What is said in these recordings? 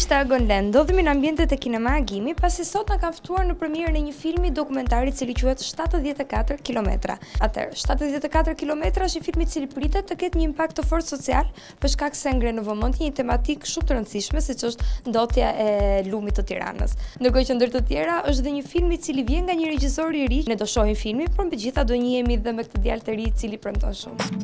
Ishte Agonlen, ndodhemi në ambientet e kinema Agimi, pasi sot na kanë ftuar në premierën e një filmi dokumentari i cili quhet 74 kilometra. Atëherë, 74 kilometra është një film i cili pritet të ketë një impakt të fortë social, për shkak se ngre në vëmendje një tematikë shumë të rëndësishme, siç është ndotja e lumit të Tiranës. Ndërkohë që ndër të tjera është dhe një film i cili vjen nga një regjisor i ri. Ne do shohim filmin, por megjithatë do njihemi dhe me këtë djalë të ri i cili premton shumë.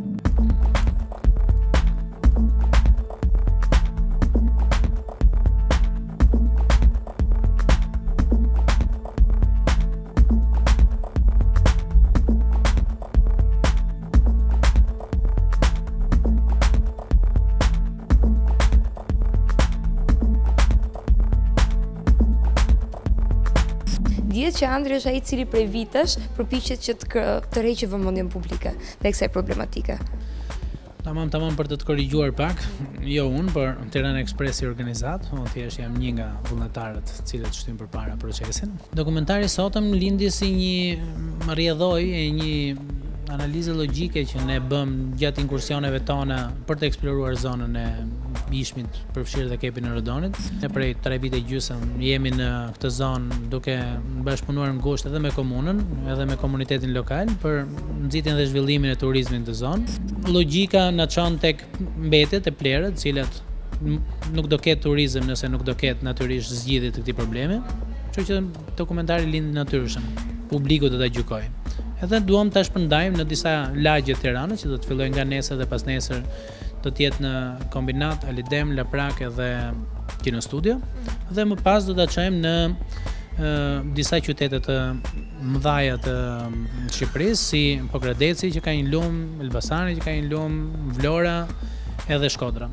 Dihet që Andri është ai i cili prej vitesh përpiqet që të tërheqë vëmendjen publike dhe kësaj problematike. Tamam për të korrigjuar pak, jo unë, por Tirana Express i organizat, unë thjesht jam një nga vullnetarët të cilët shtyn përpara procesin. Dokumentari sotëm lindi si një rrjedhoj e një analizë logjike që ne bëm gjatë inkursioneve tona për të eksploruar zonën e Ishmit, përfshirë dhe Kepin e Rodonit. Ne prej 3 vite gjysmë jemi në këtë zonë duke bashkëpunuar ngushtë edhe me komunën, edhe me komunitetin lokal për nxitjen dhe zhvillimin e turizmit të zonë. Logjika na çon tek mbetet e plerët, të cilat nuk do ketë turizëm nëse nuk do ketë natyrisht zgjidhje të këtij problemi. Kështu që dokumentari lind natyrshëm. Publiku do ta gjykojë. Edhe duam ta shpërndajmë në disa lagje të Tiranës që do të fillojnë nga nesër dhe pas nesër do të jetë në kombinat, Alidem, Laprak edhe Kino Studio. Dhe më pas do ta çojmë në disa qytete të mëdha të Shqipërisë, si Pokradeci që ka një lum, Elbasani që ka një lum, Vlora edhe Shkodra.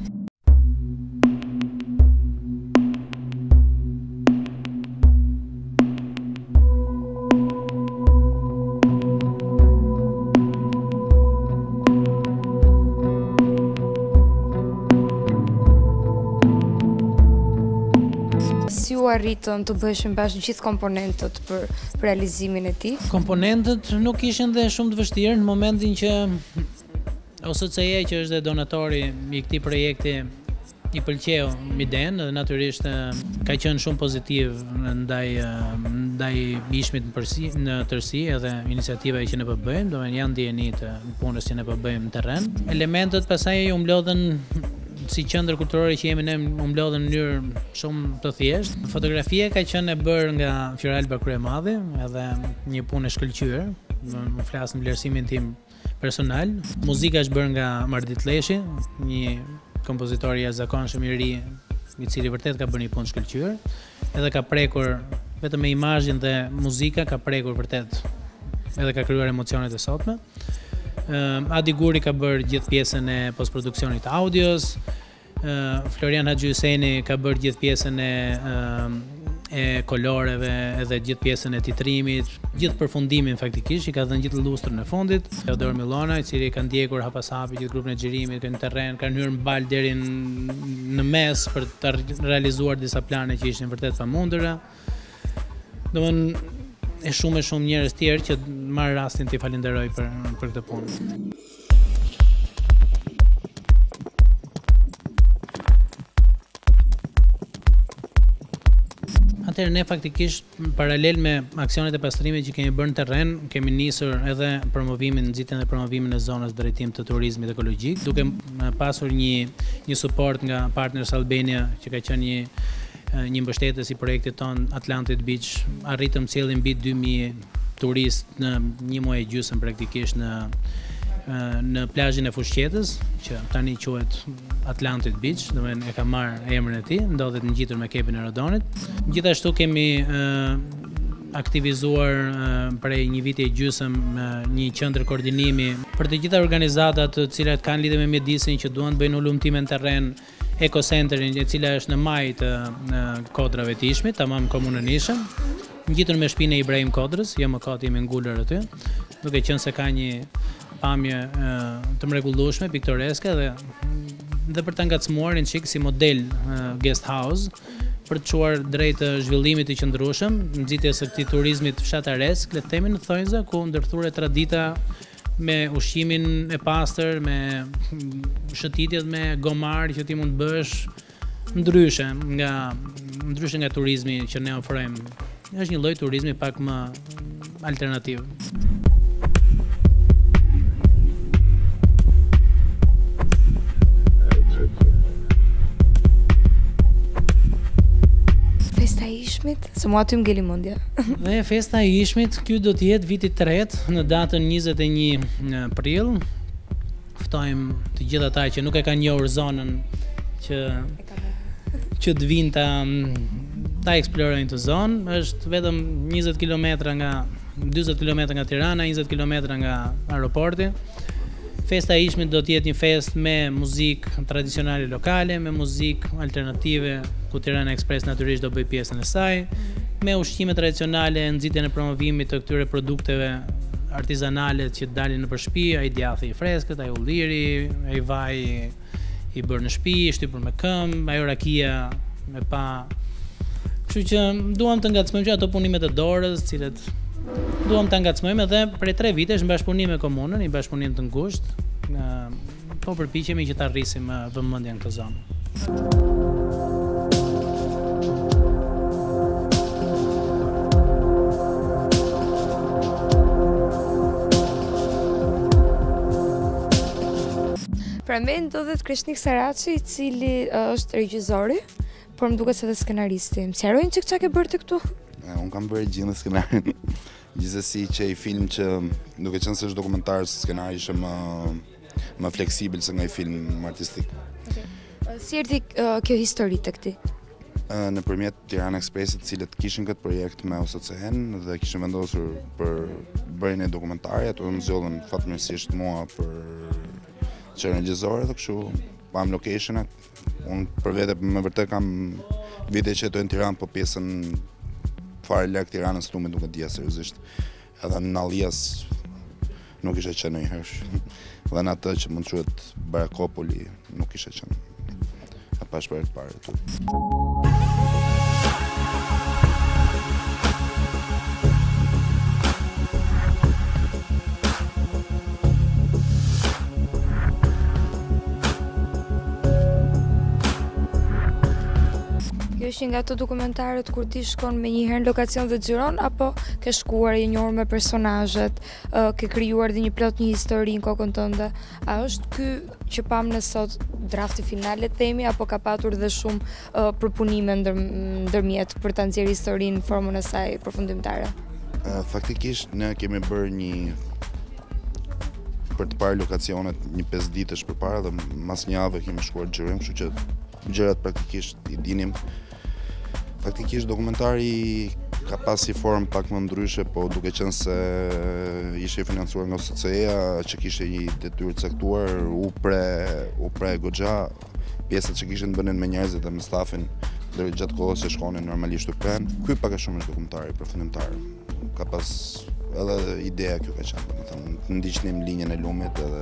Si u arritën të bëheshin bashkë gjithë komponentët për realizimin e tij? Komponentët nuk ishin dhe shumë të vështirë në momentin që OSCE, që është dhe donatori i këtij projekti, i pëlqeu idenë dhe natyrisht ka qenë shumë pozitiv ndaj Ishmit në tërësi edhe iniciativa që ne po bëjmë, domethënë janë ndjeni të punës që ne po bëjmë në terren. Elementët pastaj u mblodhen si qendër kulturore që jemi ne, u mblodhen në mënyrë shumë të thjeshtë. Fotografia ka qenë e bërë nga Fioralba Kryemadhi, edhe një punë e shkëlqyer. Më flas në vlerësimin tim personal. Muzika është bërë nga Mardit Leshi, një kompozitor i jashtëzakonshëm i ri, i cili vërtet ka bërë një punë shkëlqyer, edhe ka prekur vetëm me imazhin dhe muzika ka prekur vërtet, edhe ka krijuar emocionet e sotme. Adi Guri ka bërë gjithë pjesën e postproduksionit audios, Florian Haxhi Hyseni ka bërë gjithë pjesën e koloreve edhe gjithë pjesën e titrimit, gjithë përfundimin faktikisht, i ka dhënë gjithë lustrën e fundit. Teodor Millona, i cili ka ndjekur hapasapi gjithë grupin e xhirimit në terren, ka hyrë mbal deri në mes për të realizuar disa plane që ishin vërtet pamundura. Domethënë e shumë njerëz tjerë që marr rastin t'i falenderoj për këtë punë. Atëherë ne faktikisht paralel me aksionet e pastrimit që kemi bërë në terren, kemi nisur edhe nxitjen dhe promovimin e zonës drejtim të turizmit ekologjik, duke pasur një suport nga Partners Albania që ka qenë një mbështetës i projektit ton Atlantic Beach. Arritëm të cilin mbi 2000 turistë në një muaj e gjysmë praktikisht në plazhin e Fushqetës, që tani quhet Atlantic Beach, domethënë e ka marrë emrin e tij, ndodhet ngjitur me Kepin e Rodonit. Gjithashtu kemi aktivizuar prej një viti e gjysmë një qendër koordinimi për të gjitha organizatat të cilat kanë lidhje me mjedisin që duan të bëjnë ulëmtime në terren, Ecocenterin, e cila është në maj të Kodrave të Ishmit, tamam komunën Ishëm, ngjitur me shtëpinë e Ibrahim Kodrës, jo më kati me ngulur aty, duke qenë se ka një pamje të mrekullueshme, piktoreske dhe për ta ngacmuar një çik si model guest house për të çuar drejt zhvillimit të qëndrueshëm, nxitjes së këtij turizmit fshataresk, le të themi në thonjza, ku ndërthuret tradita me ushqimin e pastër, me shëtitjet me gomar që ti mund bësh ndryshe nga turizmi që ne ofrojmë. Është një lloj turizmi pak më alternativ. Festa e Ishmit, se mua aty më ngeli mendja. Dhe festa e Ishmit, ky do të jetë viti 3 në datën 21 prill. Ftojmë të gjithë ata që nuk e kanë njohur zonën që të vinë ta eksplorojnë të zonë. Është vetëm 20 km nga 40 km nga Tirana, 20 km nga aeroporti. Festa e Ishmit do të jetë një festë me muzikë tradicionale lokale, me muzikë alternative, ku Tirana Express natyrisht do bëj pjesën e saj, me ushqime tradicionale, nxitjen e promovimit të këtyre produkteve artizanale që dalin nëpër shtëpi, ai djathi i freskët, ai ulliri, ai vaj i bërë në shtëpi, i shtypur me këmbë, ajo rakia me pa. Kështu që duam të ngacmojmë që ato punimet e dorës, të cilët duam ta ngacmojmë edhe prej 3 vitesh në bashkëpunim me komunën, një bashkëpunim të ngushtë, po përpiqemi që ta rrisim vëmendjen në këtë zonë. Pra me ndodhet Krishnik Saraçi, i cili është regjizori, por më duket se edhe skenaristi. Më sqarojnë çka ke bërë ti këtu? Unë kam bërë gjithë skenarin. Gjithsesi që i film që duke qenë se është dokumentar, skenari ishte më fleksibël se nga i film artistik. Si erdhi kjo histori tek ti? Nëpërmjet Tirana Expressit, cilët kishin këtë projekt me OSCE-n dhe kishin vendosur për bërjen e dokumentarit, ato më zgjollën fatmirësisht mua për që regjizore dhe kështu pam locationet. Unë për vete me vërtet kam vite që jetojnë në Tiranë, po pjesën fare larg Tiranës këtu më duket dia seriozisht. Edhe në Allias nuk ishe qenë ndonjëherë. Dhe në atë që mund quhet Barakopoli nuk ishe qenë. E pash për të parë këtu. Kjo është nga ato dokumentarët kur ti shkon me njëherë në lokacion dhe xhiron, apo ke shkuar e njohur me personazhet, ke krijuar dhe një plot një histori në kokën tënde? A është ky që pam në sot drafti finale themi, apo ka patur dhe shumë përpunime ndërmjet për ta nxjerrë historinë në formën e saj përfundimtare? Faktikisht ne kemi bërë për të parë lokacionet një 5 ditësh përpara dhe mas një javë kemi shkuar xhirim, kështu që gjërat praktikisht i dinim. Faktikisht dokumentari ka pas si formë pak më ndryshe, po duke qenë se ishte financuar nga OSCE-ja, që kishte një detyrë të caktuar, u pre goxha pjesët që kishin bënin me njerëzit dhe me stafin deri gjatë kohës që shkonin normalisht u pren. Ky pak a shumë është dokumentari përfundimtar. Ka pas edhe ideja kjo ka qenë, domethënë të ndiqnim linjën e lumit edhe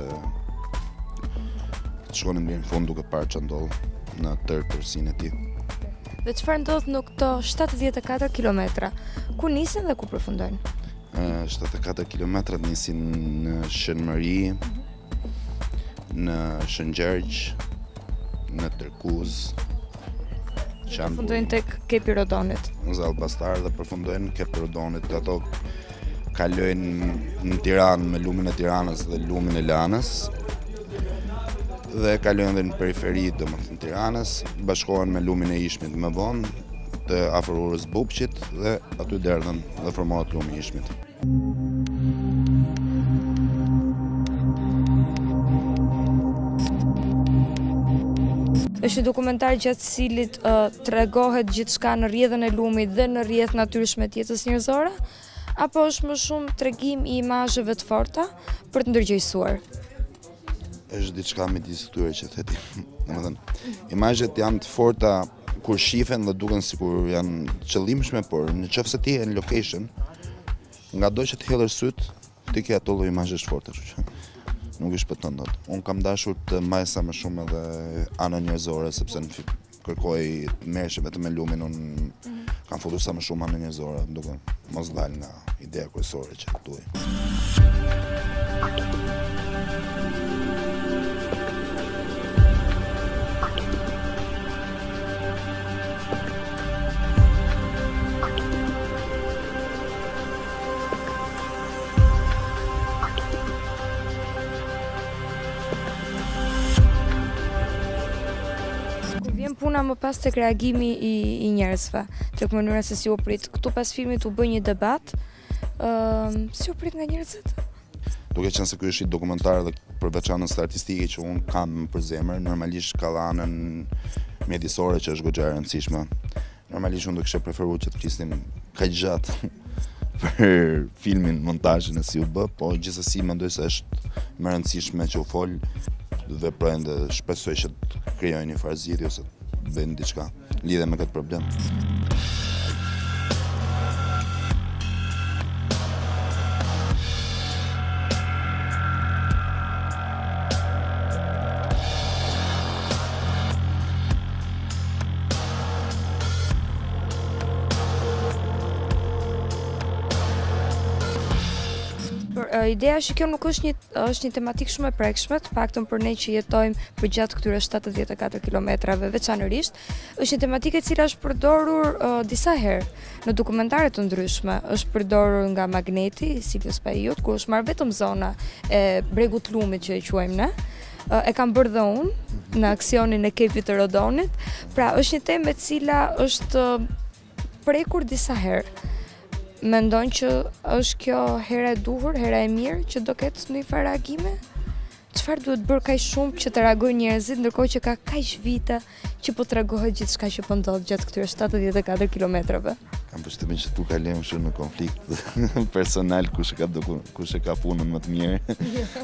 të shkonim deri në fund duke parë çfarë ndodh në tërë tërësinë e tij. Dhe çfarë ndodh në këto 74 kilometra? Ku nisin dhe ku përfundojnë? 74 kilometrat nisin në Shënmëri, në Shëngjergj, në Tërkuz, përfundojnë tek Kepi Rodonit. Në Zall Bastar dhe përfundojnë Kepi Rodonit. Ato kalojnë në Tiranë me lumin e Tiranës dhe lumin e Lanës. Dhe kalojnë dhe në periferi domethënë Tiranës, bashkohen me lumin e Ishmit më vonë, të afër urës Bubqit dhe aty derdhen dhe formohet lumi i Ishmit. Është një dokumentar gjatë cilit tregohet gjithçka në rrjedhën e lumit dhe në rrjedhë natyrshme të jetës njerëzore, apo është më shumë tregim i imazheve të forta për të ndërgjegjësuar? Është diçka midis këtyre që theti. Domethënë, imazhet janë të forta kur shihen dhe duken sikur janë qëllimshme, por nëse ti je në location, ngado që të hellësh syt, ti ke ato lloj imazhesh të forta, kështu që nuk i shpëton dot. Unë kam dashur të mbaj sa më shumë edhe anën njerëzore, sepse kërkoj të merresh vetëm me lumin, unë kam futur sa më shumë anën njerëzore, duke mos dalë nga ideja kryesore që duaj. më pas tek reagimi i njerëzve, tek mënyra se si u prit. Këtu pas filmit u bë një debat, si u prit nga njerëzit? Duke qenë se ky është një dokumentar dhe për veçanës artistike që unë kam për zemër, normalisht ka anën mjedisore që është goxha e rëndësishme. Normalisht unë do kisha preferuar që të flisnim kaq gjatë për filmin, montazhin e si u bë, po gjithsesi mendoj se është më e rëndësishme që u fol, veprojnë dhe shpresoj që të krijojnë një farë zgjidhje ose të bëjnë diçka lidhe me këtë problem. Ideja është që kjo nuk është një tematikë shumë e prekshme, të paktën për ne që jetojmë përgjatë këtyre 74 kilometrave veçanërisht, është një tematikë e cila është përdorur disa herë në dokumentare të ndryshme. Është përdorur nga Magneti, Silvius Paiut, ku është marrë vetëm zona e bregut lumit që e quajmë ne. E kam bërë dhe unë në aksionin e Kepit të Rodonit. Pra, është një temë e cila është prekur disa herë. Mendon që është kjo hera e duhur, hera e mirë që do ketë ndonjë farë reagime? Çfarë duhet bërë kaq shumë që të reagojnë njerëzit, ndërkohë që ka kaq vite që po tregohet gjithçka që po ndodh gjatë këtyre 74 kilometrave? Kam përshtypjen që tu kalojmë shumë në konflikt personal kush e ka punën më të mirë.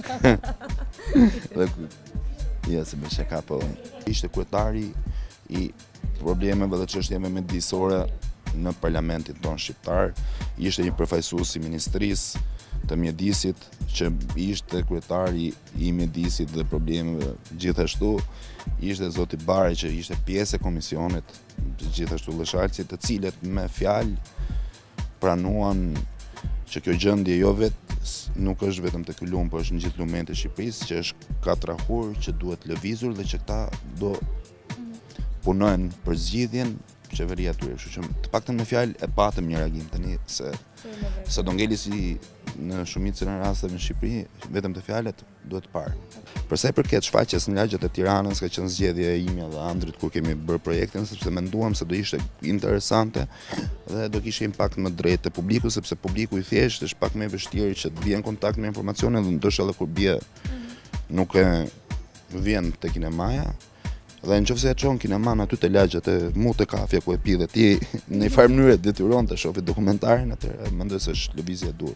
Ja, se më shaka po. Ishte kryetari i problemeve dhe çështjeve mjedisore në parlamentin tonë shqiptar, ishte një përfaqësues i Ministrisë të Mjedisit, që ishte kryetari i mjedisit dhe problemeve gjithashtu, ishte zoti Bari që ishte pjesë e komisionit, gjithashtu Lëshalci, të cilët me fjalë pranuan që kjo gjendje jo nuk është vetëm te ky lum, por është në gjithë lumet e Shqipërisë, që është katrahur, që duhet lëvizur dhe që këta do punojnë për zgjidhjen qeveria atyre, kështu që të paktën me fjalë e patëm një reagim tani se do ngeli si në shumicën e rasteve në Shqipëri, vetëm të fjalët duhet parë. Për sa i përket shfaqjes në lagjet e Tiranës, ka qenë zgjedhja e ime dhe Andrit kur kemi bërë projektin, sepse menduam se do ishte interesante dhe do kishte impakt më drejt te publiku, sepse publiku i thjeshtë është pak më i vështirë që të vijë në kontakt me informacione dhe ndoshta edhe kur bie nuk e vjen te kinemaja. Dhe nëse e çon kineman aty te lagjet e Mut e Kafja ku e pi dhe ti në një farë mënyrë detyron të shohë dokumentarin, atëherë mendoj se është lëvizje e dur.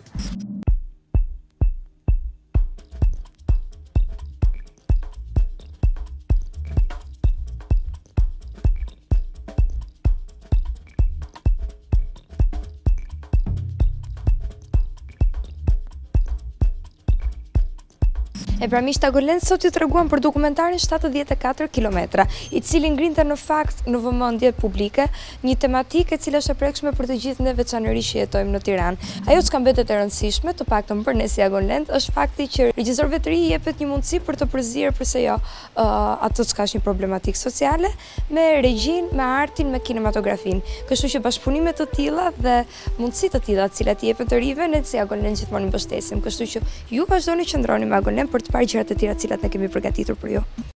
E pra miq Tagolend, sot ju treguam për dokumentarin 74 kilometra, i cili ngrinte në fakt në vëmendje publike një tematikë e cila është e prekshme për të gjithë ne, veçanërisht që jetojmë në Tiranë. Ajo që ka mbetet e rëndësishme, të paktën për ne si Tagolend, është fakti që regjisorëve të ri i jepet një mundësi për të përzierë përse jo ato që ka një problematikë sociale me regjin, me artin, me kinematografin. Kështu që bashkëpunime të tilla dhe mundësi të tilla të cilat i jepen të rive, ne si Tagolend gjithmonë i mbështesim. Kështu që ju vazhdoni qëndroni me Tagolend për të parë gjërat e tjera të cilat ne kemi përgatitur për ju.